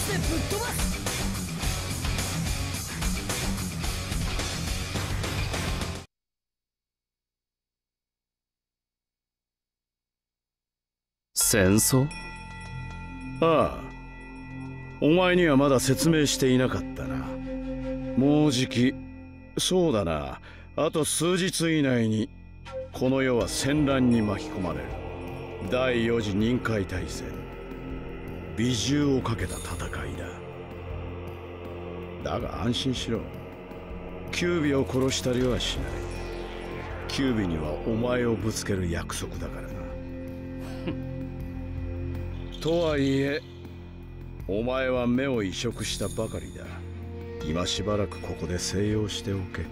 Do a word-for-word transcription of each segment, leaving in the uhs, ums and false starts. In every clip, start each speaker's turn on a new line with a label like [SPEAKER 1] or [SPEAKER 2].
[SPEAKER 1] でぶっ飛ばす。
[SPEAKER 2] 戦争？ああ、お前にはまだ説明していなかったな。もうじき、そうだな、あと数日以内にこの世は戦乱に巻き込まれる。第四次任海大戦、美獣をかけた戦いだ。だが安心しろ、キュービを殺したりはしない。キュービにはお前をぶつける約束だからな。とはいえ、お前は目を移植したばかりだ。今しばらくここで静養しておけ。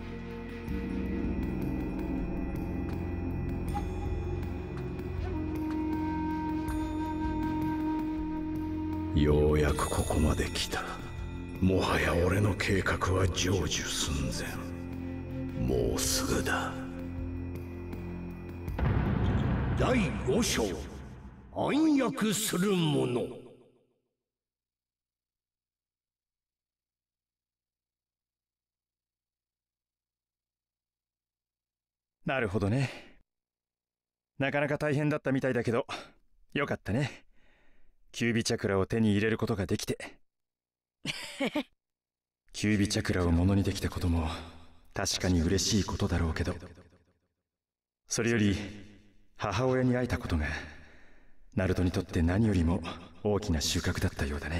[SPEAKER 2] ようやくここまで来た。もはや俺の計画は成就寸前。もうすぐだ。
[SPEAKER 3] だいご章、暗躍する者。
[SPEAKER 4] なるほどね。なかなか大変だったみたいだけど、よかったね。キュービチャクラを手に入れることができて。キュービチャクラをものにできたことも確かに嬉しいことだろうけど、それより母親に会えたことがナルトにとって何よりも大きな収穫だったようだね。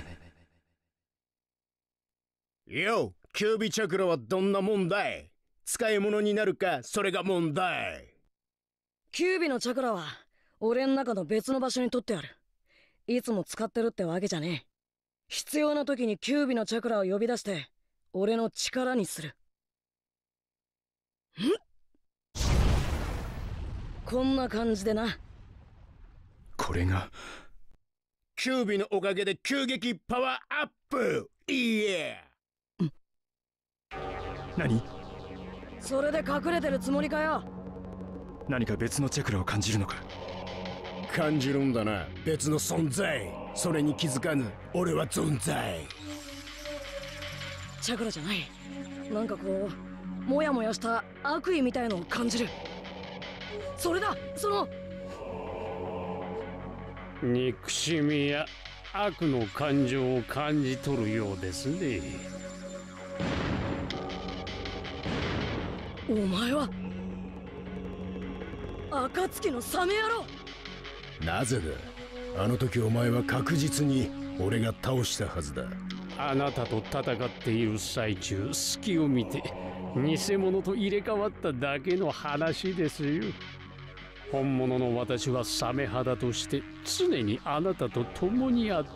[SPEAKER 3] よ、キュービチャクラはどんなもんだい？使い物になるか、それが問題。
[SPEAKER 1] キュービのチャクラは俺の中の別の場所に取ってある。いつも使ってるってわけじゃねえ。必要な時にキュービのチャクラを呼び出して俺の力にする。ん？こんな感じでな。
[SPEAKER 4] これが
[SPEAKER 3] キュービのおかげで急激パワーアップ。いいえ。
[SPEAKER 4] 何？
[SPEAKER 1] それで隠れてるつもりかよ。
[SPEAKER 4] 何か別のチャクラを感じるのか？
[SPEAKER 3] 感じるんだな、別の存在。それに気づかぬ俺は存在。
[SPEAKER 1] チャクラじゃない。なんかこうモヤモヤした悪意みたいのを感じる。それだ、その
[SPEAKER 5] 憎しみや悪の感情を感じ取るようですね。
[SPEAKER 1] お前は暁のサメ野郎。
[SPEAKER 3] なぜだ？あの時お前は確実に俺が倒したはずだ。
[SPEAKER 5] あなたと戦っている最中、隙を見て偽物と入れ替わっただけの話ですよ。本物の私はサメ肌として常にあなたと共にあった。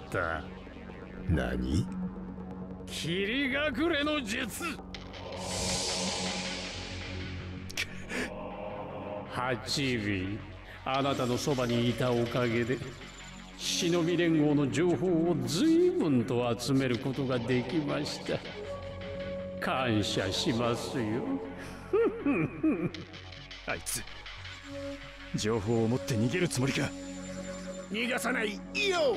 [SPEAKER 3] 何？
[SPEAKER 5] 霧隠れの術。ハチビ、あなたのそばにいたおかげで忍び連合の情報を随分と集めることができました。感謝しますよ。
[SPEAKER 4] あいつ情報を持って逃げるつもりか？
[SPEAKER 3] 逃がさないよ。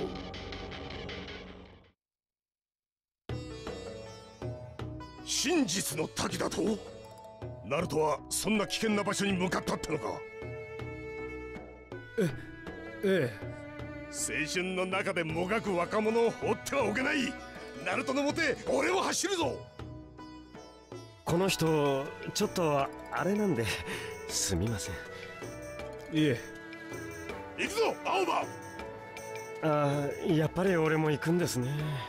[SPEAKER 6] 真実の滝だと？ナルトはそんな危険な場所に向かったってのか？
[SPEAKER 3] え、ええ。
[SPEAKER 6] 青春の中でもがく若者を放ってはおけない。ナルトのもて俺を走るぞ。
[SPEAKER 7] この人ちょっとあれなんですみません。
[SPEAKER 3] いえ。
[SPEAKER 6] 行くぞ青葉。
[SPEAKER 7] ああ、やっぱり俺も行くんですね。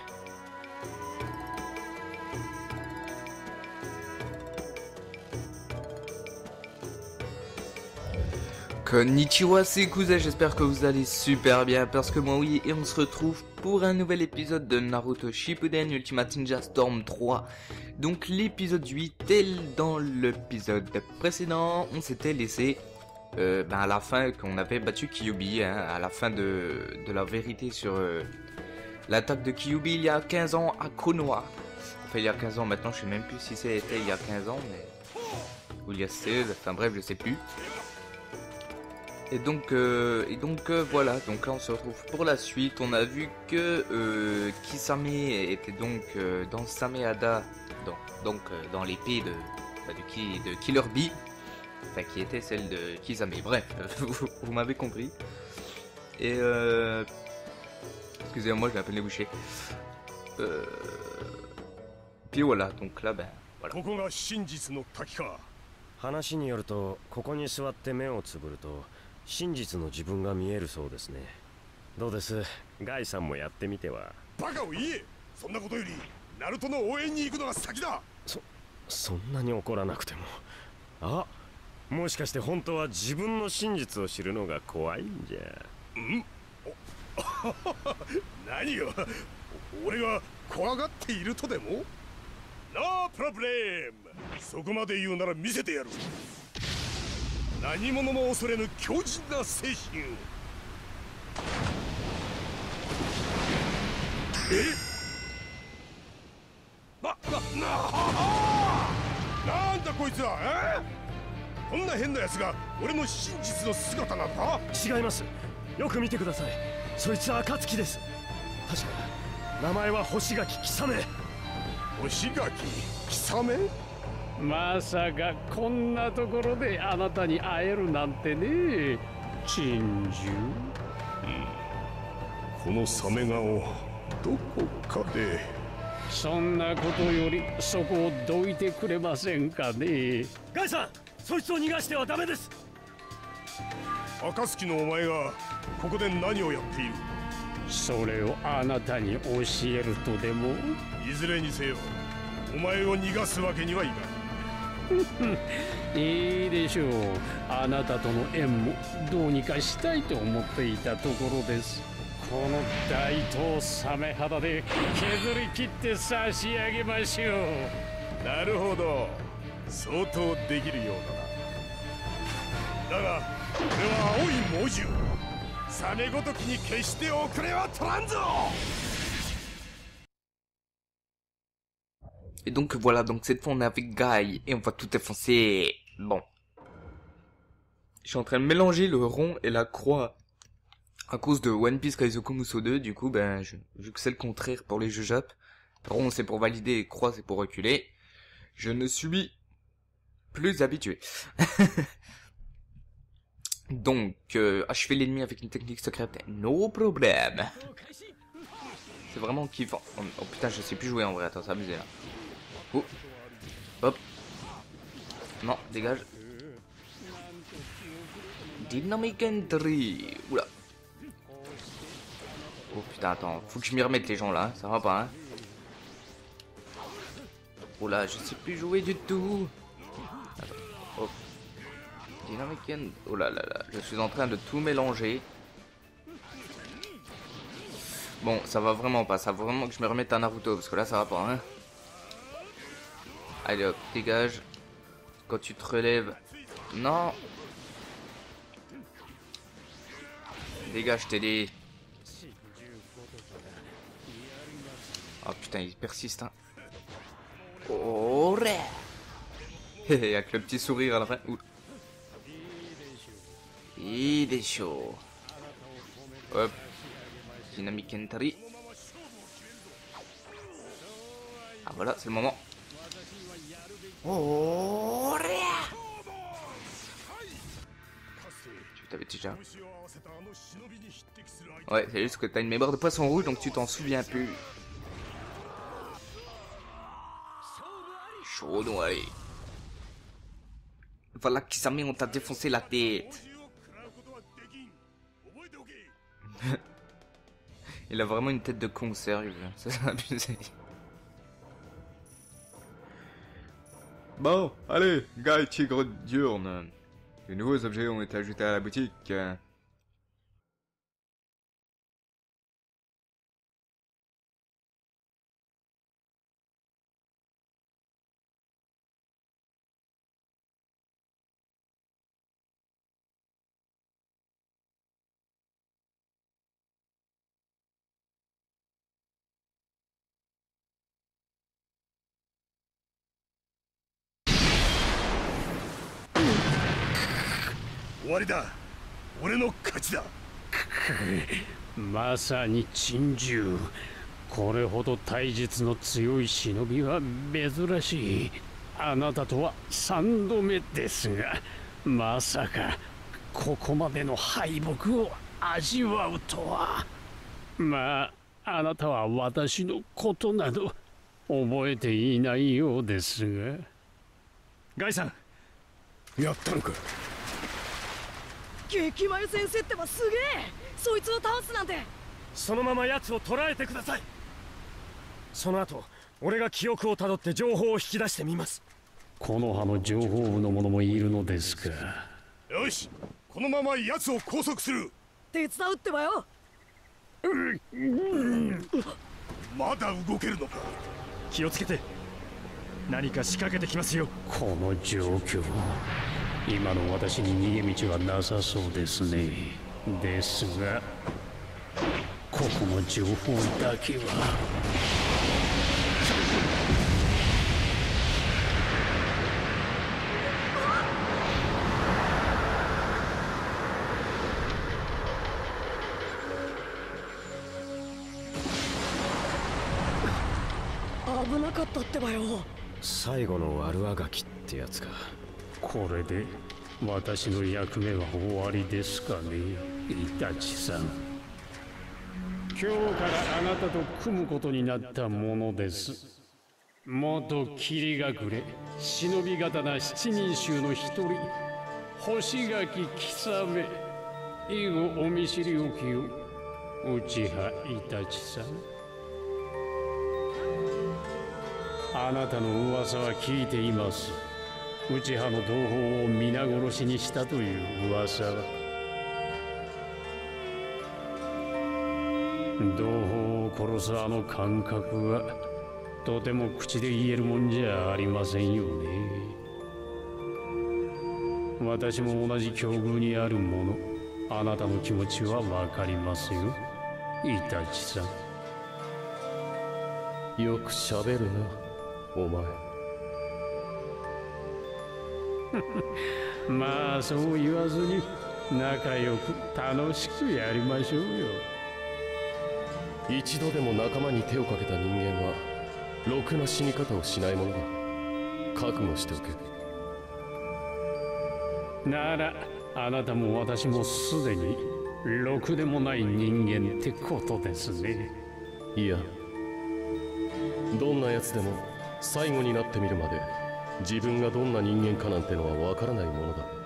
[SPEAKER 8] Konnichiwa, c'est Kuza, j'espère que vous allez super bien parce que moi oui, et on se retrouve pour un nouvel épisode de Naruto Shippuden Ultimate Ninja Storm trois. Donc l'épisode huit, tel dans l'épisode précédent, on s'était laissé euh, ben à la fin qu'on avait battu Kyuubi, hein, à la fin de, de la vérité sur euh, l'attaque de Kyuubi il y a quinze ans à Konoha. Enfin il y a quinze ans maintenant, je sais même plus si c'était il y a quinze ans, mais... ou il y a seize, enfin bref je sais plus. Et donc, euh, et donc euh, voilà, donc là on se retrouve pour la suite. On a vu que euh, Kisame était donc euh, dans Samehada, donc, donc euh, dans l'épée de, bah, de, Ki, de Killer Bee, enfin qui était celle de Kisame. Bref, vous, vous m'avez compris. Et euh, excusez-moi, je vais à peine les boucher. Euh, puis voilà, donc là, ben voilà.
[SPEAKER 6] ここが真実の滝か。
[SPEAKER 7] 話によるとここに座って目をつぶると真実の自分が見えるそうですね。どうです、ガイさんもやってみては。
[SPEAKER 6] バカを言え。そんなことよりナルトの応援に行くのが先だ。
[SPEAKER 7] そそんなに怒らなくても。あ、もしかして本当は自分の真実を知るのが怖いんじゃ。
[SPEAKER 6] ん何よ、俺が怖がっているとでも。ノープロブレム。そこまで言うなら見せてやる。何者も恐れぬ強靭な精神。えな、な、な、なんだこいつは。えこんな変な奴が俺の真実の姿なのか。
[SPEAKER 7] 違います。よく見てください。そいつは暁です。確か名前は星垣貴雨。
[SPEAKER 6] 星垣貴雨。
[SPEAKER 5] まさかこんなところであなたに会えるなんてね、珍獣。
[SPEAKER 6] このサメ顔どこかで。
[SPEAKER 5] そんなことよりそこをどいてくれませんかね。
[SPEAKER 7] ガイさん、そいつを逃がしてはダメです。
[SPEAKER 6] 暁のお前がここで何をやっている。
[SPEAKER 5] それをあなたに教えるとでも。
[SPEAKER 6] いずれにせよお前を逃がすわけにはいかない。
[SPEAKER 5] いいでしょう。あなたとの縁もどうにかしたいと思っていたところです。この大東サメ肌で削り切って差し上げましょう。
[SPEAKER 6] なるほど、相当できるようだな。だがこれは青い猛獣。サメごときに決して遅れは取らんぞ。
[SPEAKER 8] Et donc voilà, donc cette fois on est avec Guy et on va tout défoncer. Bon. Je suis en train de mélanger le rond et la croix à cause de One Piece Kaizoku Musou deux. Du coup, ben, je, vu que c'est le contraire pour les jeux Jap. Rond c'est pour valider et croix c'est pour reculer. Je ne suis plus habitué. Donc, euh, achever l'ennemi avec une technique secrète, no problème. C'est vraiment kiffant. Oh, oh putain, je sais plus jouer en vrai, attends, c'est abusé là. Oh. Hop. Non, dégage. Dynamic Entry. Oula. Oh putain, attends, faut que je m'y remette les gens là, ça va pas hein. Oula, je sais plus jouer du tout. Attends. Oh. Dynamic Entry. Oh là là là, je suis en train de tout mélanger. Bon, ça va vraiment pas, ça va vraiment que je me remette à Naruto, parce que là ça va pas, hein. Allez hop, dégage. Quand tu te relèves... Non. Dégage, t'es des... Oh putain, il persiste, hein. Oh, avec le petit sourire à la fin. Ouh. Il est chaud. Hop. Dynamic Entry. Ah voilà, c'est le moment. Oh, tu t'avais déjà. Ouais, c'est juste que t'as une mémoire de poisson rouge donc tu t'en souviens plus. Chaud noyé. Voilà Kisame, on t'a défoncé la tête. Il a vraiment une tête de con, sérieux. Ça c'est abusé. Bon, allez, Guy Tigre diurne. De nouveaux objets ont été ajoutés à la boutique.
[SPEAKER 6] 俺の勝ちだ。
[SPEAKER 5] まさに珍獣。これほど体術の強い忍びは珍しい。あなたとは三度目ですが、まさかここまでの敗北を味わうとは。まああなたは私のことなど覚えていないようですが。
[SPEAKER 4] ガイさん、
[SPEAKER 3] やったのか。
[SPEAKER 1] 激眉先生ってばすげえ。そいつを倒すなんて。
[SPEAKER 7] そのまま奴を捕らえてください。その後俺が記憶をたどって情報を引き出してみます。
[SPEAKER 5] この葉の情報部の者もいるのですか。
[SPEAKER 6] よし、このまま奴を拘束する。
[SPEAKER 1] 手伝うってばよ。
[SPEAKER 6] まだ動けるのか。
[SPEAKER 4] 気をつけて。何か仕掛けてきますよ。
[SPEAKER 5] この状況、今の私に逃げ道はなさそうですね。ですがここの情報だけは。
[SPEAKER 1] 危なかったってばよ。
[SPEAKER 7] 最後の悪あがきってやつか。
[SPEAKER 5] これで私の役目は終わりですかね、イタチさん。今日からあなたと組むことになったものです。元霧隠れ忍び刀七人衆の一人、星垣貴雨。以後お見知りおきを、内葉イタチさん。あなたの噂は聞いています。内葉の同胞を皆殺しにしたという噂は。同胞を殺すあの感覚はとても口で言えるもんじゃありませんよね。私も同じ境遇にあるもの、あなたの気持ちはわかりますよ、イタチさ
[SPEAKER 9] ん。よくしゃべるな、お前。
[SPEAKER 5] まあそう言わずに仲良く楽しくやりましょうよ。
[SPEAKER 9] 一度でも仲間に手をかけた人間はろくな死に方をしないものだ。覚悟しておけ。
[SPEAKER 5] ならあなたも私もすでにろくでもない人間ってことですね。
[SPEAKER 9] いや、どんな奴でも最後になってみるまで自分がどんな人間かなんてのはわからないものだ。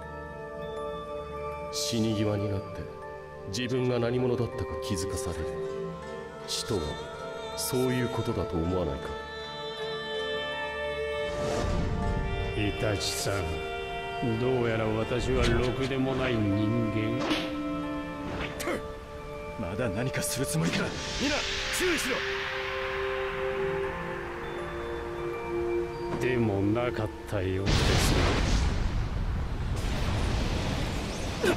[SPEAKER 9] 死に際になって自分が何者だったか気づかされる。死とはそういうことだと思わないか。
[SPEAKER 5] イタチさん、どうやら私はろくでもない人間。
[SPEAKER 4] まだ何かするつもりか。みんな注意しろ。
[SPEAKER 5] でもなかったようですね。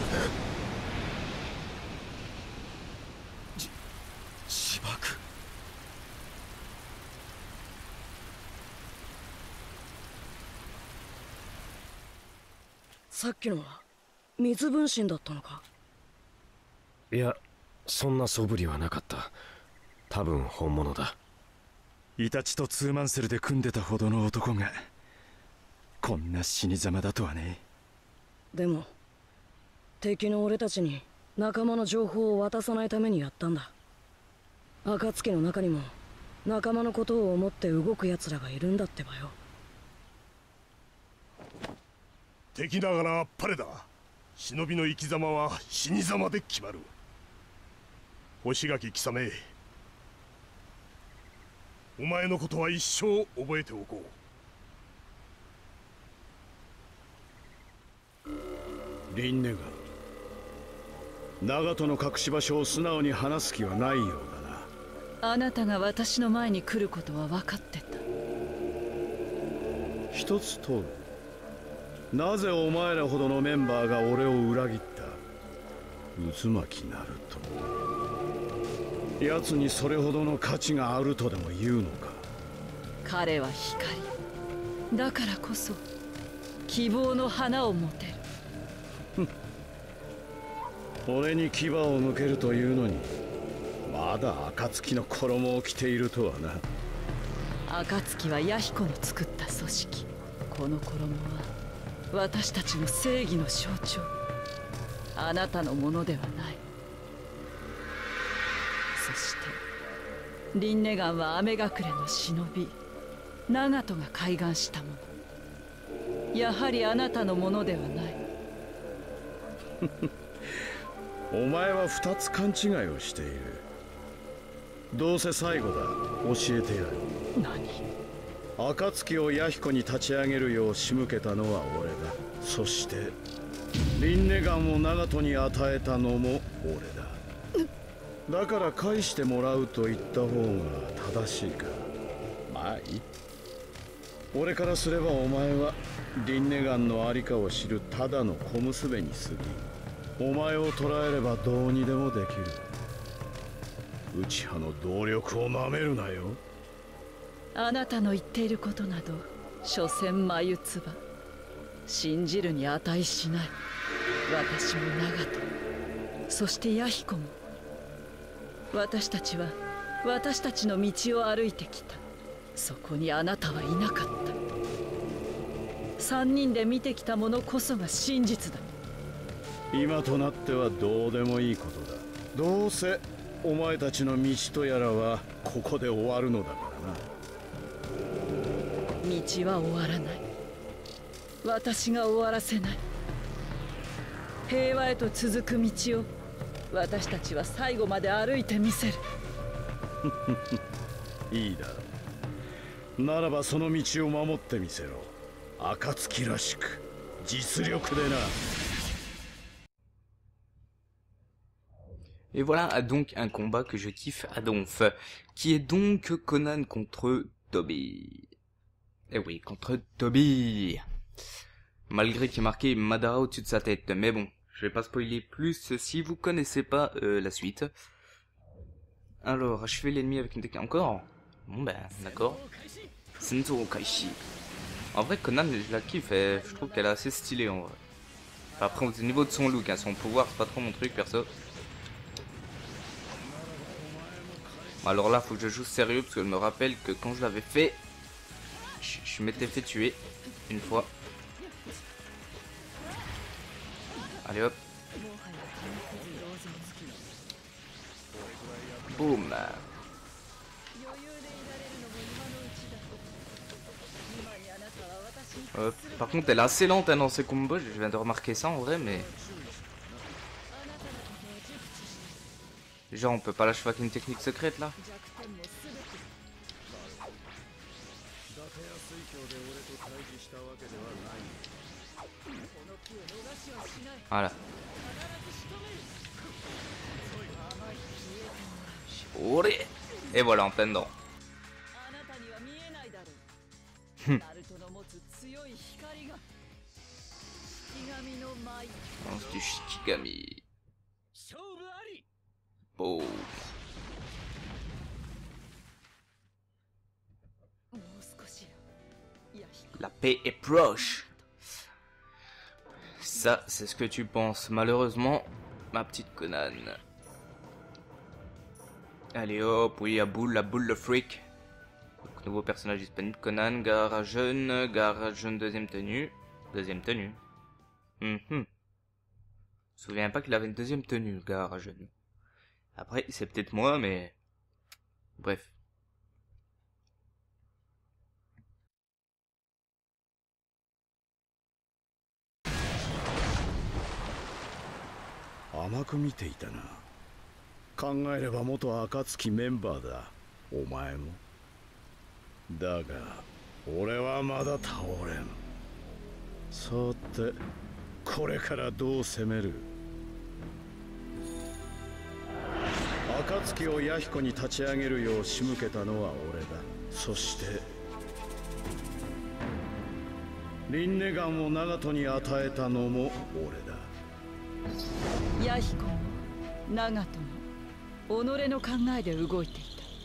[SPEAKER 4] し、しばく。
[SPEAKER 1] さっきのは水分身だったのか。
[SPEAKER 7] いや、そんな素振りはなかった。多分本物だ。
[SPEAKER 4] イタチとツーマンセルで組んでたほどの男がこんな死に様だとはね。
[SPEAKER 1] でも敵の俺たちに仲間の情報を渡さないためにやったんだ。暁の中にも仲間のことを思って動く奴らがいるんだってばよ。
[SPEAKER 6] 敵ながらあっぱれだ。忍びの生き様は死に様で決まる。星垣貴様、お前のことは一生覚えておこ
[SPEAKER 2] う。リンネが長門の隠し場所を素直に話す気はないようだな。
[SPEAKER 10] あなたが私の前に来ることは分かってた。
[SPEAKER 2] 一つ問う。なぜお前らほどのメンバーが俺を裏切った？渦巻きナルト、奴にそれほどの価値があるとでも言うのか？
[SPEAKER 10] 彼は光だからこそ希望の花を持てる。
[SPEAKER 2] 俺に牙を向けるというのにまだ暁の衣を着ているとはな。
[SPEAKER 10] 暁は弥彦の作った組織。この衣は私たちの正義の象徴。あなたのものではない。そしてリンネガンは雨隠れの忍び長門が開眼したもの。やはりあなたのものではない。
[SPEAKER 2] お前は二つ勘違いをしている。どうせ最後だ。教えてやる。
[SPEAKER 10] 何？
[SPEAKER 2] 暁を弥彦に立ち上げるよう仕向けたのは俺だ。そしてリンネガンを長門に与えたのも俺だ。だから返してもらうと言った方が正しいか。まあいい。俺からすればお前はリンネガンの在りかを知るただの小娘に過ぎ。お前を捕らえればどうにでもできる。内派の動力をなめるなよ。
[SPEAKER 10] あなたの言っていることなど所詮眉唾。信じるに値しない。私も長門、そして弥彦も。私たちは私たちの道を歩いてきた。そこにあなたはいなかった。三人で見てきたものこそが真実だ。
[SPEAKER 2] 今となってはどうでもいいことだ。どうせお前たちの道とやらはここで終わるのだからな。
[SPEAKER 10] 道は終わらない。私が終わらせない。平和へと続く道を私たちは最後まで歩いてみせる。
[SPEAKER 2] いいだろう。ならばその道を守ってみせろ。暁らしく実力でな。
[SPEAKER 8] Et voilà donc un combat que je kiffe à donf, qui est donc Conan contre Toby. Et oui, contre Toby. Malgré qu'il y ait marqué Madara au-dessus de sa tête, mais bon, je vais pas spoiler plus si vous connaissez pas euh, la suite. Alors, achever l'ennemi avec une technique encore. Bon ben, d'accord. Senzo Kaishi. En vrai, Conan, je la kiffe, et je trouve qu'elle est assez stylée en vrai. Enfin, après, au niveau de son look, hein, son pouvoir, c'est pas trop mon truc perso. Alors là, faut que je joue sérieux parce que je me rappelle que quand je l'avais fait, je, je m'étais fait tuer une fois. Allez hop. Boum. Euh, par contre, elle est assez lente hein, dans ses combos. Je viens de remarquer ça en vrai, mais. Genre on peut pas lâcher avec une technique secrète là. Voilà. Et voilà en plein dedans. Lance du Shikigami. Boom. La paix est proche. Ça, c'est ce que tu penses. Malheureusement, ma petite Conan. Allez hop, oui, la boule, la boule de freak. Donc, nouveau personnage disponible. Conan, Gaara jeune, Gaara jeune deuxième tenue. Deuxième tenue. Mm-hmm. Je me souviens pas qu'il avait une deuxième tenue, Gaara jeune. Après, c'est peut-être moi, mais... Bref.
[SPEAKER 2] Amaku見ていたな。考えれば元暁メンバーだ。お前も。だが、俺はまだ倒れん。さて、これからどう攻める？暁を弥彦に立ち上げるよう仕向けたのは俺だ。そしてリンネガンを長門に与えたのも俺だ。
[SPEAKER 10] 弥彦も長門も己の考えで動いてい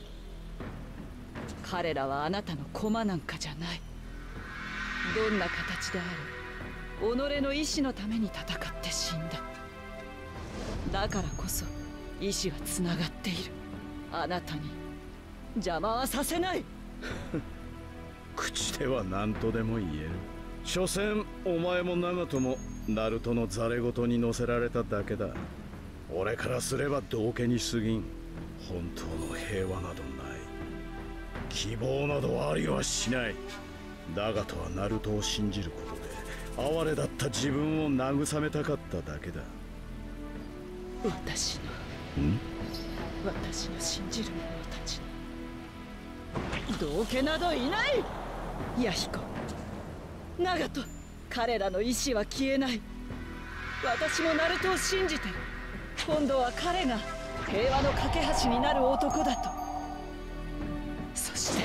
[SPEAKER 10] た。彼らはあなたの駒なんかじゃない。どんな形であれ己の意志のために戦って死んだ。 だからこそ意志はつながっている。あなたに邪魔はさせない。
[SPEAKER 2] 口では何とでも言える。所詮お前も長門もナルトのザレ言に乗せられただけだ。俺からすれば道化に過ぎん。本当の平和などない。希望などありはしない。だがとはナルトを信じることで哀れだった自分を慰めたかっただけだ。
[SPEAKER 10] 私の
[SPEAKER 2] ん
[SPEAKER 10] 私の信じる者たちに道化などいない。弥彦、長門、彼らの意志は消えない。私もナルトを信じてる。今度は彼が平和の架け橋になる男だと。そして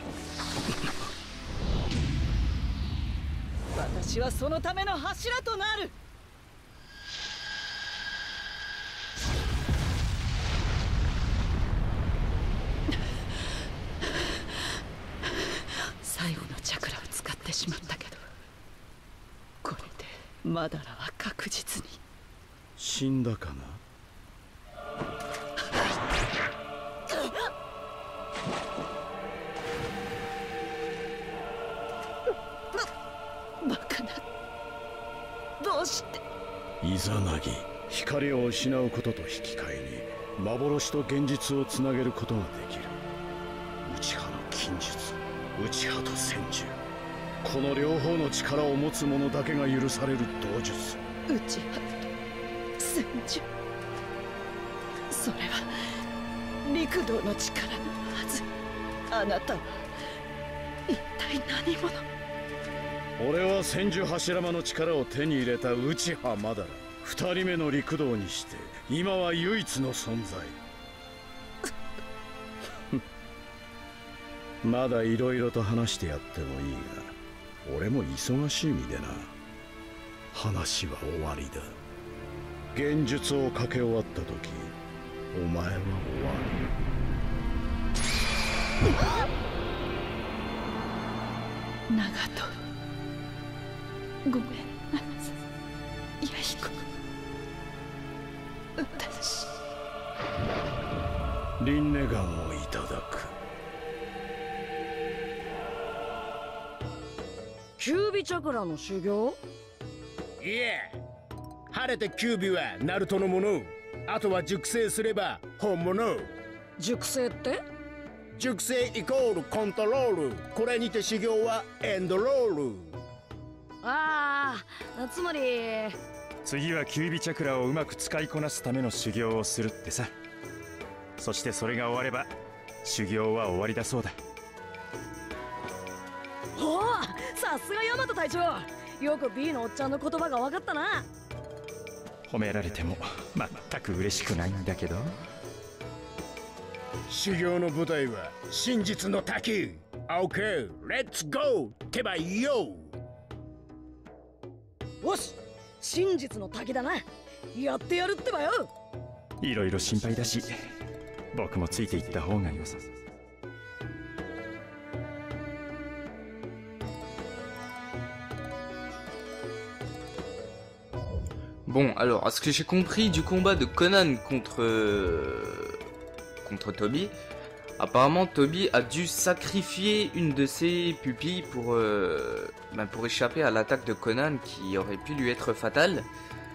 [SPEAKER 10] 私はそのための柱となる。最後のチャクラを使ってしまったけど、これでマダラは確実に
[SPEAKER 2] 死んだかな。
[SPEAKER 10] バカな。どうして
[SPEAKER 2] イザナギ、光を失うことと引き換えに幻と現実をつなげることができる。内派の禁術、内派と戦術、この両方の力を持つ者だけが許される道術。
[SPEAKER 10] 内派と戦術、それは陸道の力のはず。あなたは一体何者？
[SPEAKER 2] 俺は千住柱間の力を手に入れた内派マダラ。二人目の陸道にして今は唯一の存在。まだいろいろと話してやってもいいが、俺も忙しい身でな。話は終わりだ。現術をかけ終わった時、お前は終わ
[SPEAKER 10] る。長門、ごめんなさい。弥彦、私
[SPEAKER 2] リンネガンをいただく。
[SPEAKER 1] キュービチャクラの修行？
[SPEAKER 3] いえ、晴れてキュービはナルトのもの。あとは熟成すれば本物。
[SPEAKER 1] 熟成って？
[SPEAKER 3] 熟成イコールコントロール。これにて修行はエンドロール。
[SPEAKER 1] ああ、つまり
[SPEAKER 4] 次はキュービチャクラをうまく使いこなすための修行をするってさ。そしてそれが終われば修行は終わりだそうだ。
[SPEAKER 1] おお、さすがヤマト隊長。よく B のおっちゃんの言葉が分かったな。
[SPEAKER 4] 褒められても全く嬉しくないんだけど。
[SPEAKER 3] 修行の舞台は真実の滝。 OK、 レッツゴーってばよ。
[SPEAKER 1] よし、真実の滝だな。やってやるってばよ。
[SPEAKER 4] いろいろ心配だし、僕もついていった方がよさ。
[SPEAKER 8] Bon, alors, à ce que j'ai compris du combat de Conan contre euh, contre Toby, apparemment Toby a dû sacrifier une de ses pupilles pour euh, ben pour échapper à l'attaque de Conan qui aurait pu lui être fatale.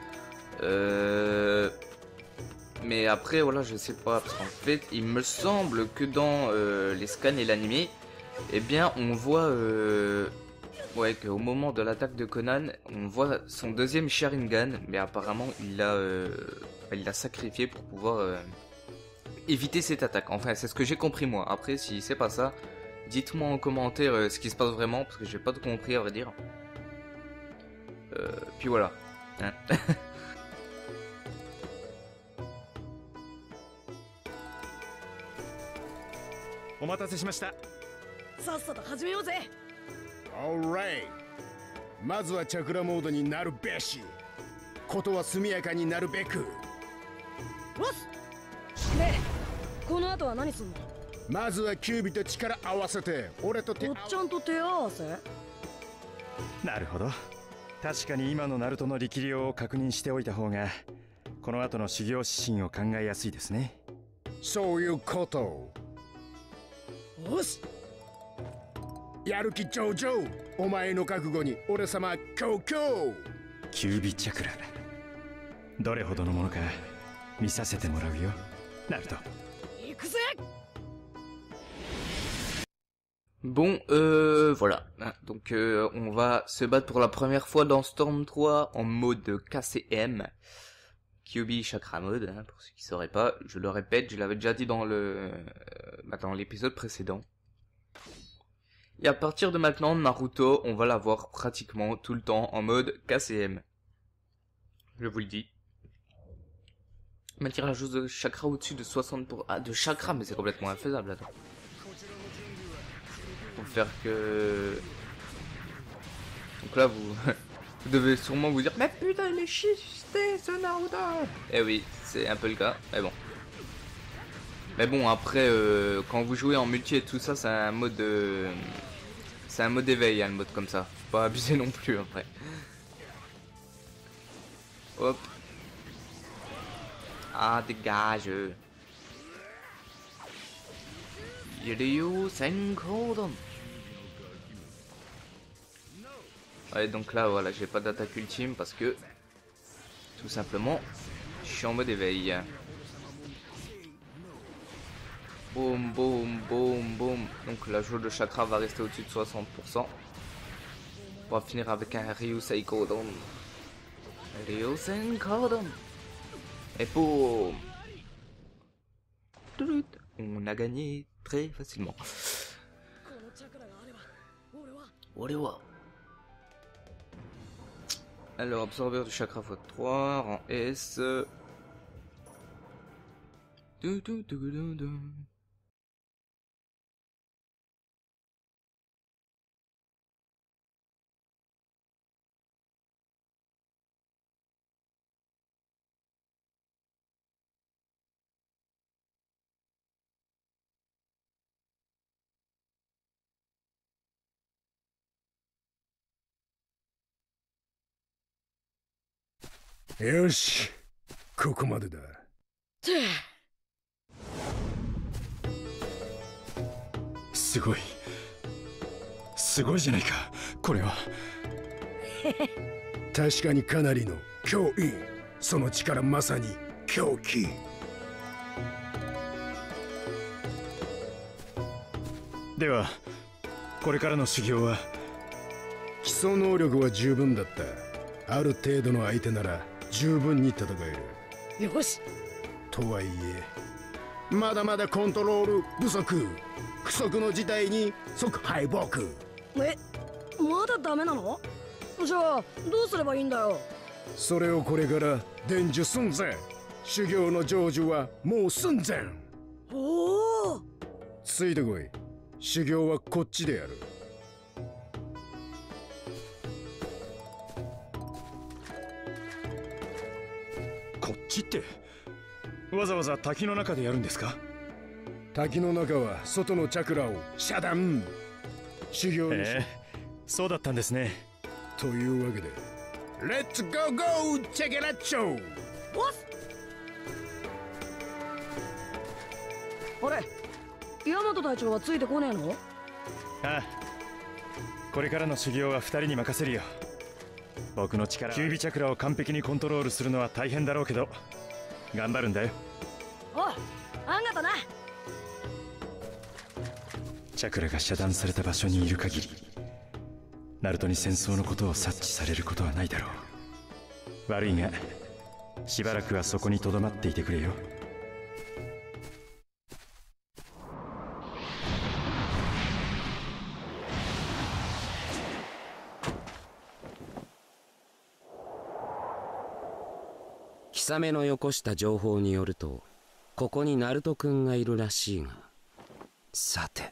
[SPEAKER 8] Euh, mais après, voilà, je sais pas, parce qu'en fait, il me semble que dans euh, les scans et l'animé, eh bien, on voit euh, ouais, qu'au moment de l'attaque de Conan, on voit son deuxième Sharingan, mais apparemment il l'a euh, il l'a sacrifié pour pouvoir euh, éviter cette attaque. Enfin, c'est ce que j'ai compris moi. Après, si c'est pas ça, dites-moi en commentaire euh, ce qui se passe vraiment, parce que j'ai pas tout compris à vrai dire. Euh, puis voilà. Hein.
[SPEAKER 4] お待たせしました。
[SPEAKER 1] さっさと始めようぜ。
[SPEAKER 3] Alright、 まずはチャクラモードになるべし。ことは速やかになるべく。
[SPEAKER 1] おっねえ、この後は何すんの？
[SPEAKER 3] まずはキュービと力合わせて俺と手
[SPEAKER 1] おっちゃんと手合わせ？
[SPEAKER 4] なるほど。確かに今のナルトの力量を確認しておいた方がこの後の修行指針を考えやすいですね。
[SPEAKER 3] そういうこと。
[SPEAKER 1] よし、
[SPEAKER 3] やる気上々。お前の覚悟に俺様強強。
[SPEAKER 4] キュービチャクラ、どれほどのものか見させてもらうよ、ナルト。
[SPEAKER 1] 行くぜ。
[SPEAKER 8] Bon, euh, voilà. Donc, euh, on va se battre pour la première fois dans Storm trois en mode K C M. Kyuubi Chakra Mode, hein, pour ceux qui ne sauraient pas. Je le répète, je l'avais déjà dit dans le, euh, bah, dans l'épisode précédent. Et à partir de maintenant, Naruto, on va l'avoir pratiquement tout le temps en mode K C M. Je vous le dis. Maintenir la chose de chakra au-dessus de soixante pour cent. Ah, de chakra, mais c'est complètement infaisable, attends. Pour faire que... Donc là, vous... vous devez sûrement vous dire, mais putain, il est chisté, ce Naruto. Eh oui, c'est un peu le cas, mais bon. Mais bon, après, euh, quand vous jouez en multi et tout ça, c'est un mode... Euh... C'est un mode éveil, hein, le mode comme ça. Faut pas abuser non plus, après. Hop. Ah, dégage. Yuryu Senkodan. Ouais, donc là, voilà, j'ai pas d'attaque ultime parce que... Tout simplement, je suis en mode éveil. Boum, boum, boum, boum. Donc la jauge de chakra va rester au-dessus de soixante pour cent. On va finir avec un Ryu Seikodon. Ryu Senkodan. Et boum. On a gagné très facilement. Alors, absorbeur du chakra fois trois, rang S. Du, du, du, du, du.
[SPEAKER 3] よし、ここまでだ。
[SPEAKER 4] すごい、すごいじゃないか、これは。
[SPEAKER 3] 確かにかなりの脅威。その力まさに狂気。
[SPEAKER 4] では、これからの修行は？
[SPEAKER 3] 基礎能力は十分だった。ある程度の相手なら十分に戦える。
[SPEAKER 1] よし。
[SPEAKER 3] とはいえまだまだコントロール不足。不足の事態に即敗北。
[SPEAKER 1] え、まだダメなの？じゃあどうすればいいんだよ。
[SPEAKER 3] それをこれから伝授すんぜ。修行の成就はもう寸前。
[SPEAKER 1] おお、
[SPEAKER 3] ついてこい。修行はこっちでやる。
[SPEAKER 4] こっちって、わざわざ滝の中でやるんですか？
[SPEAKER 3] 滝の中は外のチャクラを遮断。修行にし、
[SPEAKER 4] えー、そうだったんですね。
[SPEAKER 3] というわけでレッツゴーゴーチェケラッチョ。
[SPEAKER 1] ボス。あれ、ヤマト隊長はついてこねえの？
[SPEAKER 4] ああ、これからの修行は二人に任せるよ。僕の力、キュービチャクラを完璧にコントロールするのは大変だろうけど頑張るんだよ。
[SPEAKER 1] おう、あんがとな。
[SPEAKER 4] チャクラが遮断された場所にいる限りナルトに戦争のことを察知されることはないだろう。悪いがしばらくはそこにとどまっていてくれよ。
[SPEAKER 11] 貴様のよこした情報によるとここにナルト君がいるらしいが、さて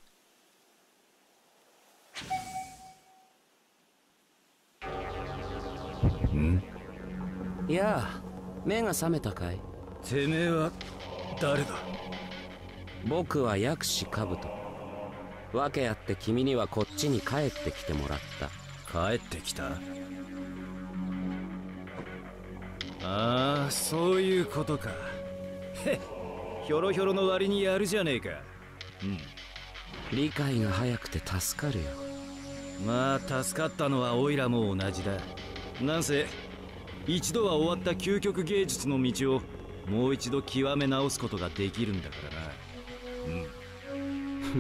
[SPEAKER 9] ん？
[SPEAKER 11] やあ、目が覚めたかい？
[SPEAKER 9] てめえは誰だ？
[SPEAKER 11] 僕は薬師兜。訳あって君にはこっちに帰ってきてもらった。
[SPEAKER 9] 帰ってきた？
[SPEAKER 12] ああ、そういうことか。へっ、ひょろひょろの割にやるじゃねえか。うん。
[SPEAKER 11] 理解が早くて助かるよ。
[SPEAKER 12] まあ助かったのはオイラも同じだ。なんせ一度は終わった究極芸術の道をもう一度極め直すことができるんだからな。うん。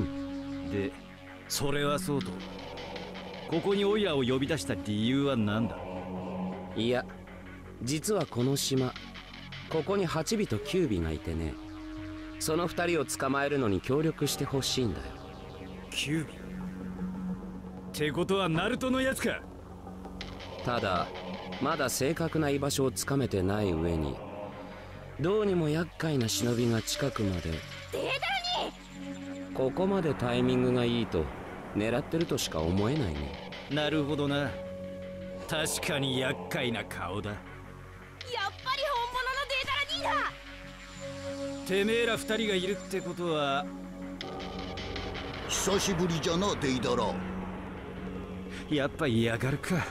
[SPEAKER 12] で、それはそうと、ここにオイラを呼び出した理由は何だ？
[SPEAKER 11] いや、実はこの島、ここにはちびときゅうびがいてね、そのふたりを捕まえるのに協力してほしいんだよ。
[SPEAKER 12] きゅうびってことはナルトのやつか。
[SPEAKER 11] ただまだ正確な居場所をつかめてない上に、どうにも厄介な忍びが近くまで。
[SPEAKER 13] データ
[SPEAKER 11] にここまでタイミングがいいと狙ってるとしか思えないね。
[SPEAKER 12] なるほどな。確かに厄介な顔だ。
[SPEAKER 13] やっぱり本物のデータラニーだ。
[SPEAKER 12] てめえら二人がいるってことは
[SPEAKER 14] 久しぶりじゃな、デイダラ。
[SPEAKER 12] やっぱ嫌がるか。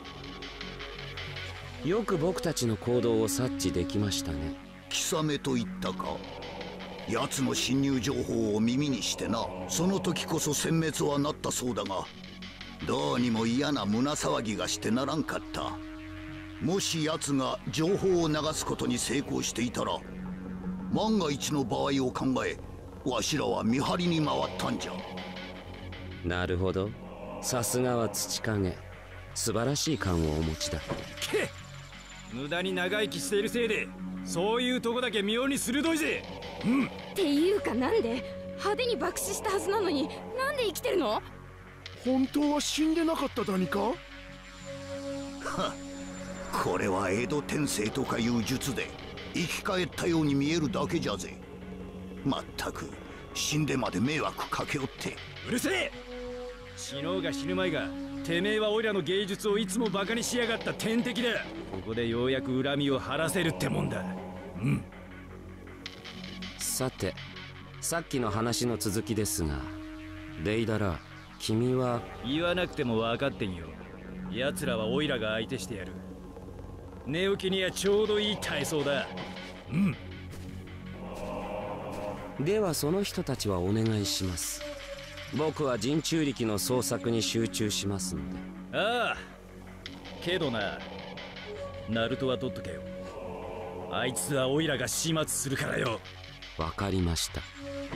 [SPEAKER 11] よく僕たちの行動を察知できましたね。
[SPEAKER 14] 貴様と言ったか。奴の侵入情報を耳にしてな、その時こそ殲滅はなったそうだが、どうにも嫌な胸騒ぎがしてならんかった。もし奴が情報を流すことに成功していたら、万が一の場合を考え、わしらは見張りに回ったんじゃ。
[SPEAKER 11] なるほど、さすがは土影、素晴らしい勘をお持ちだ。
[SPEAKER 12] けっ、無駄に長生きしているせいでそういうとこだけ妙に鋭いぜ。うん。
[SPEAKER 13] っていうか、なんで派手に爆死したはずなのになんで生きてるの？
[SPEAKER 3] 本当は死んでなかっただにか？は
[SPEAKER 14] っ、これは江戸転生とかいう術で生き返ったように見えるだけじゃぜ。まったく死んでまで迷惑かけおって。
[SPEAKER 12] うるせえ。死のうが死ぬまいが、てめえはオイラの芸術をいつもバカにしやがった天敵だ。ここでようやく恨みを晴らせるってもんだ。うん。
[SPEAKER 11] さて、さっきの話の続きですが、デイダラ、君は。
[SPEAKER 12] 言わなくても分かってんよ。奴らはオイラが相手してやる。寝起きにはちょうどいい体操だ。うん。
[SPEAKER 11] ではその人たちはお願いします。僕は人中力の捜索に集中しますので。
[SPEAKER 12] ああ、けどな、ナルトは取っとけよ。あいつはオイラが始末するからよ。
[SPEAKER 11] わかりました。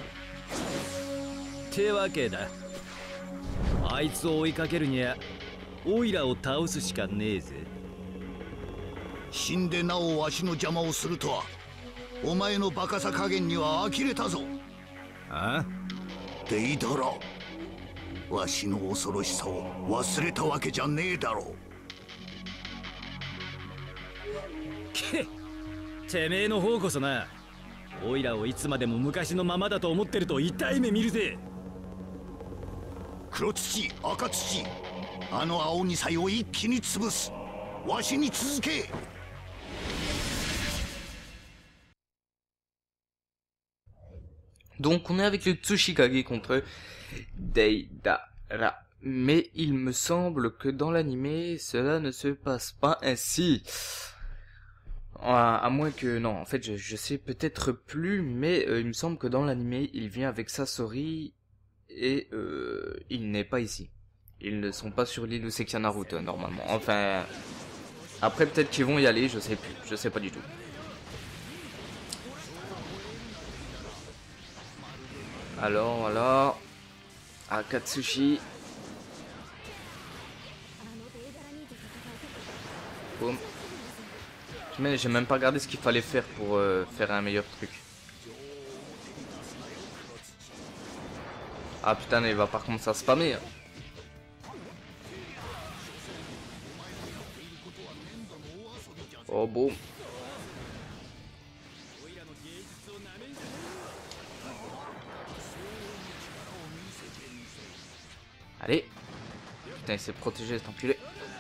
[SPEAKER 12] ってわけだ。あいつを追いかけるにはオイラを倒すしかねえぜ。
[SPEAKER 14] 死んでなおわしの邪魔をするとは、お前のバカさ加減には呆れたぞ。
[SPEAKER 12] あ？
[SPEAKER 14] デイダラ、わしの恐ろしさを忘れたわけじゃねえだろう。
[SPEAKER 12] けっ、てめえの方こそな、オイラをいつまでも昔のままだと思ってると痛い目見るぜ。
[SPEAKER 14] 黒土、赤土、あの青二才を一気に潰す。わしに続け。
[SPEAKER 8] Donc on est avec le Tsuchikage contre Deidara. Mais il me semble que dans l'animé, cela ne se passe pas ainsi. À, à moins que... Non, en fait, je, je sais peut-être plus, mais euh, il me semble que dans l'animé, il vient avec Sasori et euh, il n'est pas ici. Ils ne sont pas sur l'île Usekia Naruto, normalement. Enfin... Après, peut-être qu'ils vont y aller, je sais plus. Je sais pas du tout. Alors, voilà. Akatsushi. Boum. Mais j'ai même pas regardé ce qu'il fallait faire pour euh, faire un meilleur truc. Ah putain, il va pas commencer à spammer. Oh boum. Allez. Putain, il s'est protégé cet enculé.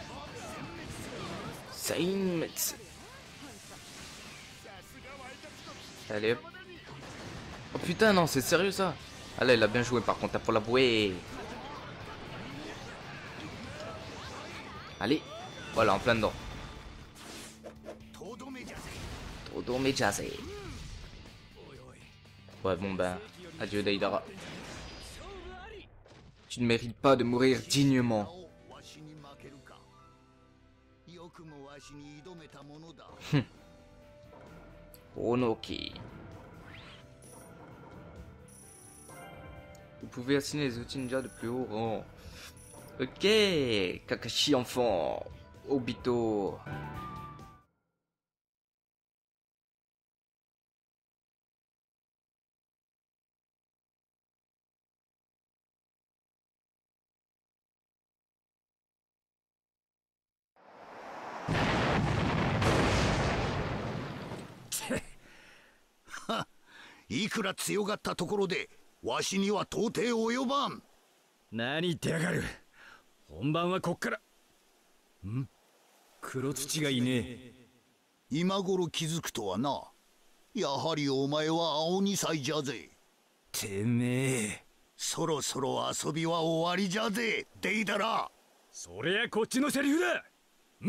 [SPEAKER 8] Saimetsu. Allez hop. Oh putain, non, c'est sérieux ça. Allez, il a bien joué par contre, pour la bouée. Allez. Voilà, en plein dedans. Odome Jazé. Ouais, bon ben, adieu Deidara. Tu ne mérites pas de mourir dignement. Hum. Onoki. Vous pouvez assigner les outils ninja de plus haut rang. Ok, Kakashi enfant, Obito.
[SPEAKER 14] Ha, いくら強がったところでわしには到底及ばん。
[SPEAKER 12] 何言ってやがる。本番はこっから。ん？黒土がいねえ。
[SPEAKER 14] 今頃気づくとはな。やはりお前は青二歳じゃぜ。
[SPEAKER 12] てめえ。
[SPEAKER 14] そろそろ遊びは終わりじゃぜ、デイダラ。
[SPEAKER 12] そりゃこっちのセリフだ。うん。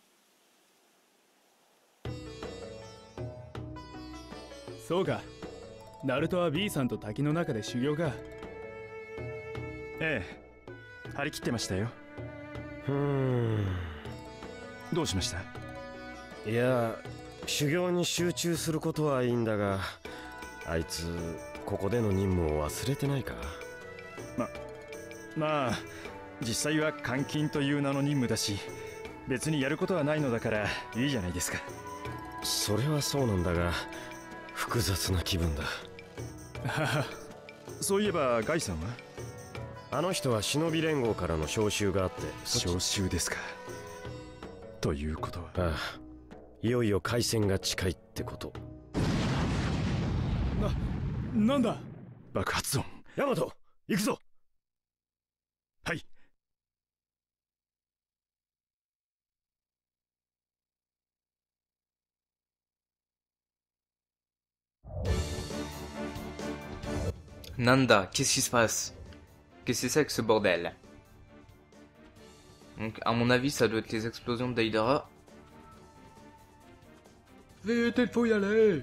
[SPEAKER 15] そうか。ナルトは B さんと滝の中で修行か。
[SPEAKER 4] ええ、張り切ってましたよ。
[SPEAKER 7] うーん、
[SPEAKER 4] どうしました？
[SPEAKER 7] いや、修行に集中することはいいんだが、あいつここでの任務を忘れてないか？
[SPEAKER 4] ままあ実際は監禁という名の任務だし、別にやることはないのだからいいじゃないですか。
[SPEAKER 7] それはそうなんだが、複雑な気分だ。
[SPEAKER 4] そういえばガイさんは？
[SPEAKER 7] あの人は忍び連合からの招集があって。
[SPEAKER 4] 招集ですか。ということは、
[SPEAKER 7] ああ、いよいよ開戦が近いってこと。
[SPEAKER 15] な、なんだ？
[SPEAKER 4] 爆発音。
[SPEAKER 7] ヤマト、行くぞ。
[SPEAKER 4] はい。
[SPEAKER 8] Nanda, qu'est-ce qui se passe? Qu'est-ce que c'est que ce bordel? Donc, à mon avis, ça doit être les explosions de Deidara. Vite, il faut y aller!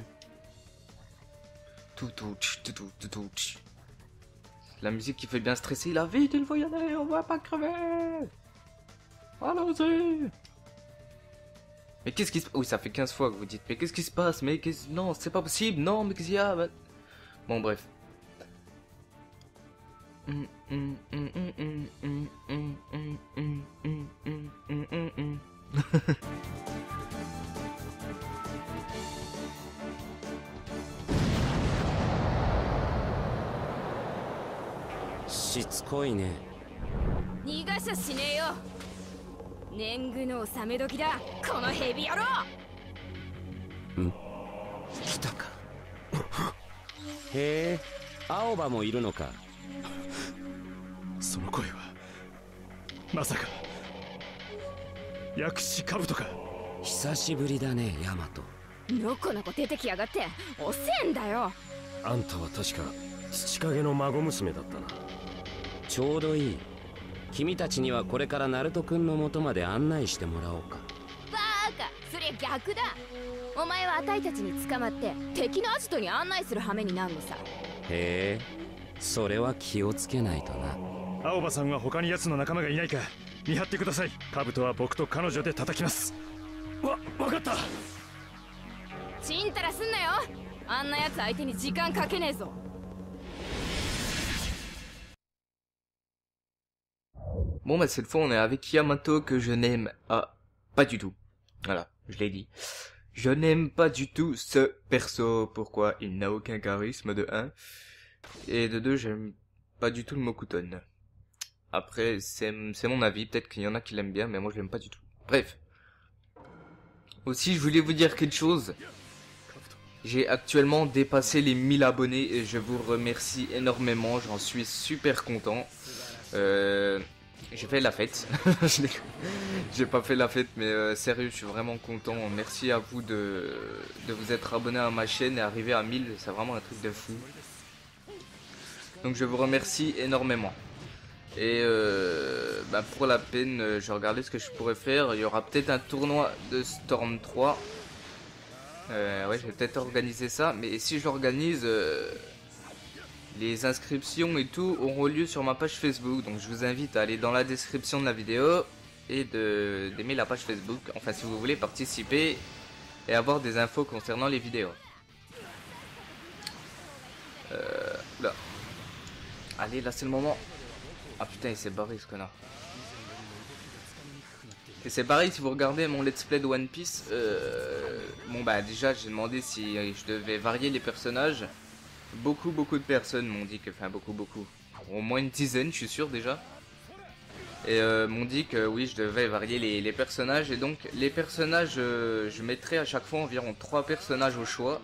[SPEAKER 8] Tout, tout, tout, tout, tout, tout. La musique qui fait bien stresser, là, vite, il faut y aller, on va pas crever! Allons-y! Mais qu'est-ce qui se passe? Oui, ça fait quinze fois que vous dites, mais qu'est-ce qui se passe? Mais qu'est-ce... Non, c'est pas possible, non, mais qu'est-ce qu'il y a? Bon, bref.
[SPEAKER 11] しつこいね。
[SPEAKER 13] 逃がしゃしねえよ。年貢の納め時だ、このヘビ野郎。
[SPEAKER 11] ん？来たか。へえ、青葉もいるのか。
[SPEAKER 4] その声はまさか薬師兜か。
[SPEAKER 11] 久しぶりだね、ヤマト。
[SPEAKER 13] のこのこ出てきやがって遅えんだよ。
[SPEAKER 7] あんたは確か土影の孫娘だったな。
[SPEAKER 11] ちょうどいい。君たちにはこれからナルト君の元まで案内してもらおうか。
[SPEAKER 13] バーカ、そりゃ逆だ。お前はあたいたちに捕まって敵のアジトに案内する羽目になるのさ。
[SPEAKER 11] へえ、それは気をつけないとな。
[SPEAKER 4] 青葉さんは他に奴の仲間がいないか見張ってください。兜は僕と彼女で叩きます。わ、わかった。
[SPEAKER 13] ちんたらすんなよ。あんな奴相手に時間かけねえぞ。
[SPEAKER 8] Bon bah cette fois on est avec Yamato que je n'aime ah, pas du tout. Voilà, je l'ai dit. Je n'aime pas du tout ce perso. Pourquoi? Il n'a aucun charisme de un. Et de deux, j'aime pas du tout le Mokuton. Après, c'est mon avis. Peut-être qu'il y en a qui l'aiment bien, mais moi je l'aime pas du tout. Bref. Aussi, je voulais vous dire quelque chose. J'ai actuellement dépassé les mille abonnés et je vous remercie énormément. J'en suis super content. Euh... J'ai fait la fête. J'ai pas fait la fête, mais euh, sérieux, je suis vraiment content. Merci à vous de, de vous être abonné à ma chaîne et arriver à mille. C'est vraiment un truc de fou. Donc je vous remercie énormément. Et euh, bah pour la peine, je regardais ce que je pourrais faire. Il y aura peut-être un tournoi de Storm trois. Euh, ouais, je vais peut-être organiser ça, mais si je l'organise, euh, les inscriptions et tout auront lieu sur ma page Facebook. Donc je vous invite à aller dans la description de la vidéo et de d'aimer la page Facebook. Enfin, si vous voulez participer et avoir des infos concernant les vidéos. Euh, là. Allez, là c'est le moment. Ah putain, il s'est barré ce connard. Et c'est pareil, si vous regardez mon let's play de One Piece, euh, bon bah déjà j'ai demandé si je devais varier les personnages. Beaucoup beaucoup de personnes m'ont dit que, enfin beaucoup beaucoup, au moins une dizaine je suis sûr déjà. Et euh, m'ont dit que oui, je devais varier les, les personnages. Et donc les personnages, euh, je mettrai à chaque fois environ trois personnages au choix.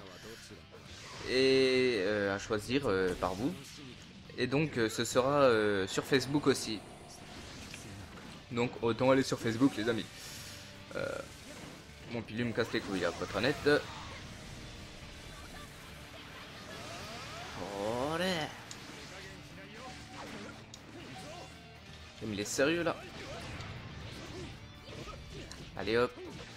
[SPEAKER 8] Et euh, à choisir euh, par vous. Et donc euh, ce sera euh, sur Facebook aussi. Donc autant aller sur Facebook les amis. Euh, mon pilu me casse les couilles là, pour être honnête. Olé. Mais il est sérieux là. Allez hop.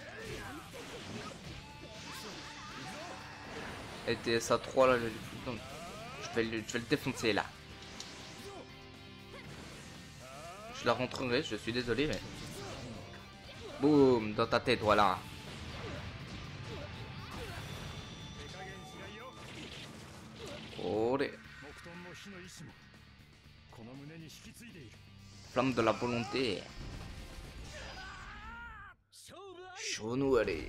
[SPEAKER 8] Et T S A trois là, je, je, vais le, je vais le défoncer là. Je la rentrerai, je suis désolé mais... Boum, dans ta tête, voilà. Olé. Flamme de la volonté. Shonou, allez.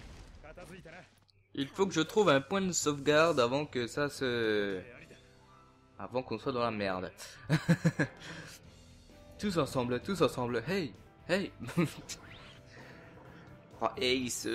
[SPEAKER 8] Il faut que je trouve un point de sauvegarde avant que ça se... Avant qu'on soit dans la merde. Tous ensemble, tous ensemble, hey, hey. Oh, Ace.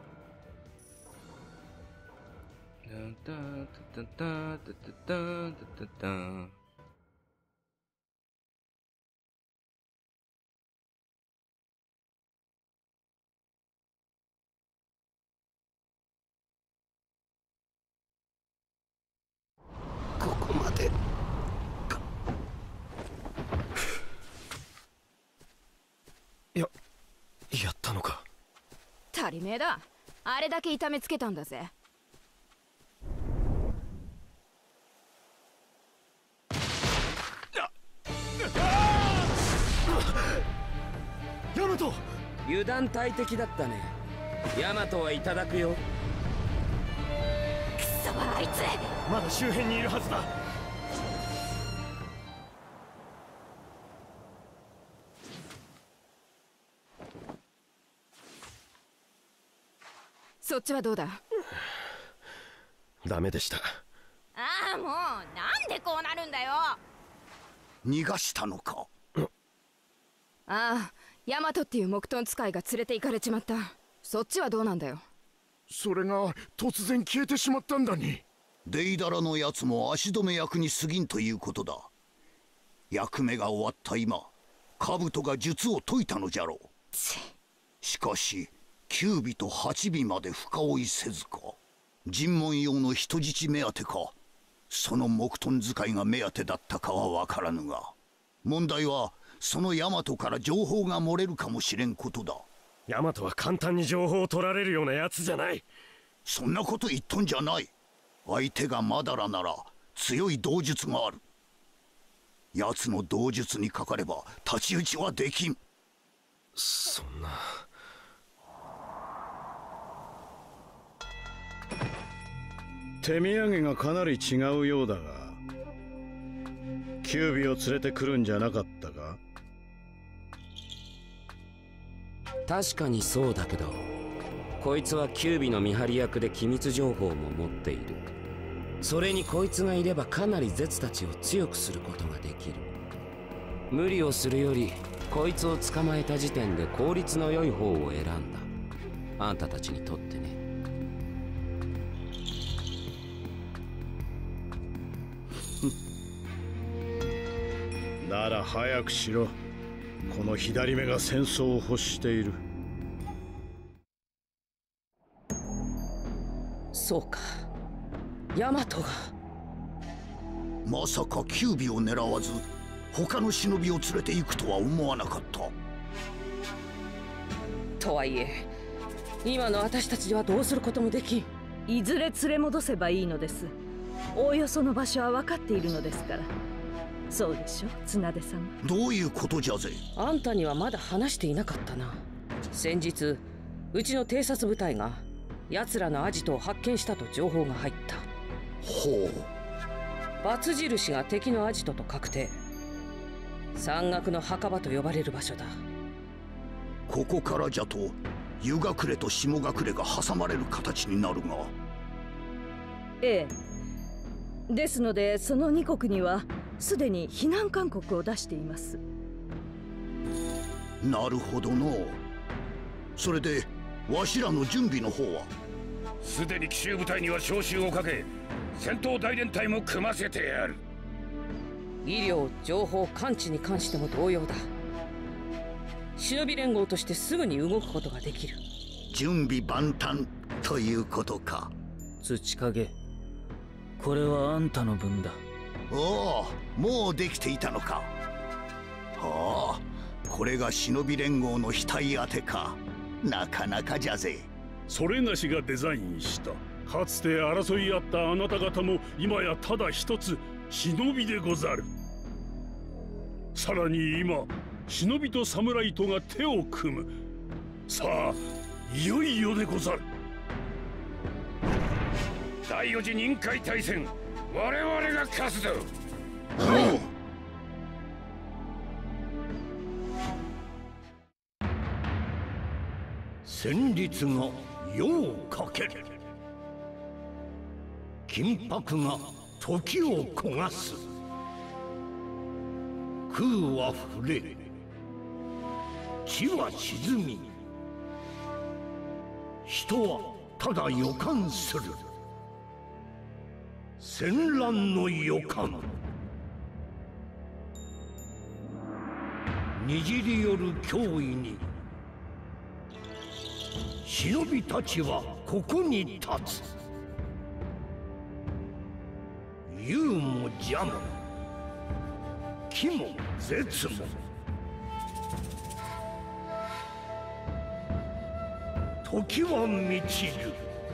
[SPEAKER 13] や、やったのか。足りめえだ。あれだけ痛めつけたんだぜ。
[SPEAKER 11] ヤマト、油断大敵だったね。ヤマトはいただくよ。く
[SPEAKER 13] そばあいつ。
[SPEAKER 6] まだ周辺にいるはずだ。
[SPEAKER 13] そっちはどうだ。
[SPEAKER 7] ダメでした。
[SPEAKER 13] ああ、もうなんでこうなるんだよ。
[SPEAKER 14] 逃がしたのか。
[SPEAKER 13] ああ、ヤマトっていう木遁使いが連れて行かれちまった。そっちはどうなんだよ。
[SPEAKER 3] それが突然消えてしまったんだに。
[SPEAKER 14] デイダラのやつも足止め役に過ぎんということだ。役目が終わった今、カブトが術を解いたのじゃろう。しかしきゅうびとはちびまで深追いせずか。尋問用の人質目当てか、その木遁使いが目当てだったかは分からぬが、問題はそのヤマトから情報が漏れるかもしれんことだ。
[SPEAKER 7] ヤマトは簡単に情報を取られるようなやつじゃない。
[SPEAKER 14] そんなこと言っとんじゃない。相手がマダラなら強い道術がある。奴の道術にかかれば太刀打ちはできん。
[SPEAKER 7] そんな。
[SPEAKER 2] 手土産がかなり違うようだが、キュービを連れてくるんじゃなかったか。
[SPEAKER 11] 確かにそうだけど、こいつはキュービの見張り役で機密情報も持っている。それにこいつがいればかなりゼツたちを強くすることができる。無理をするよりこいつを捕まえた時点で効率の良い方を選んだ。あんたたちにとってね。
[SPEAKER 2] なら早くしろ。この左目が戦争を欲している。
[SPEAKER 11] そうか、ヤマトが。
[SPEAKER 14] まさかキュービを狙わず他の忍びを連れて行くとは思わなかった。
[SPEAKER 11] とはいえ今の私たちではどうすることもできん。
[SPEAKER 16] いずれ連れ戻せばいいのです。おおよその場所は分かっているのですから。そうでしょ、綱手様。
[SPEAKER 14] どういうことじゃぜ。
[SPEAKER 17] あんたにはまだ話していなかったな。先日うちの偵察部隊が奴らのアジトを発見したと情報が入った。
[SPEAKER 14] ほう。
[SPEAKER 17] バツ印が敵のアジトと確定。山岳の墓場と呼ばれる場所だ。
[SPEAKER 14] ここからじゃと湯隠れと下隠れが挟まれる形になるが。
[SPEAKER 16] ええ。ですのでそのに国にはすでに避難勧告を出しています。
[SPEAKER 14] なるほどの。それでわしらの準備の方は。
[SPEAKER 18] すでに奇襲部隊には召集をかけ、戦闘大連隊も組ませてやる。
[SPEAKER 17] 医療、情報、感知に関しても同様だ。忍び連合としてすぐに動くことができる。
[SPEAKER 14] 準備万端ということか。
[SPEAKER 12] 土影、これはあんたの分だ。
[SPEAKER 14] おお、もうできていたのか。はあ、これが忍び連合の額当てか。なかなかじゃぜ。
[SPEAKER 6] それがしがデザインした。かつて争い合ったあなた方も今やただ一つ忍びでござる。さらに今忍びと侍とが手を組む。さあいよいよでござる。
[SPEAKER 18] 第四次任海大戦、我々が勝つぞ。
[SPEAKER 19] 戦慄が世をかける。金箔が時を焦がす。空は触れ、地は沈み、人はただ予感する。戦乱の予感。にじり寄る脅威に忍びたちはここに立つ。勇も邪も奇も絶も時は満ちる。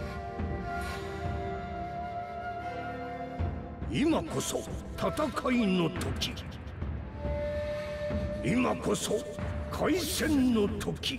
[SPEAKER 19] 今こそ戦いの時。今こそ開戦の時。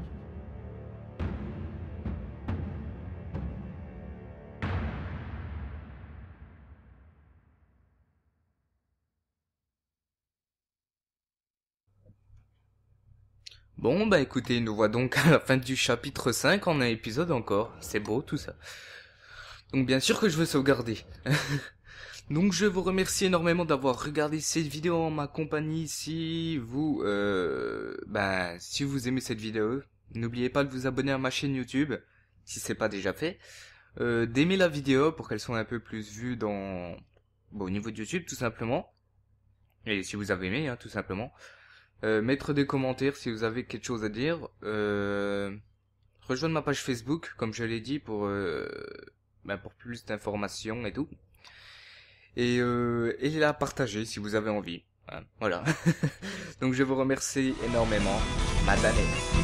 [SPEAKER 8] Bon bah écoutez, nous voit donc à la fin du chapitre cinq en un épisode encore. C'est beau tout ça. Donc bien sûr que je veux sauvegarder. Donc je vous remercie énormément d'avoir regardé cette vidéo en ma compagnie. Si vous euh, ben si vous aimez cette vidéo, n'oubliez pas de vous abonner à ma chaîne YouTube si c'est pas déjà fait. Euh, d'aimer la vidéo pour qu'elle soit un peu plus vue dans bon, au niveau de YouTube tout simplement. Et si vous avez aimé hein, tout simplement. Euh, mettre des commentaires si vous avez quelque chose à dire. Euh, rejoindre ma page Facebook, comme je l'ai dit, pour euh, ben pour plus d'informations et tout. Et, euh, et la partager si vous avez envie. Hein, voilà. Donc je vous remercie énormément. Madame.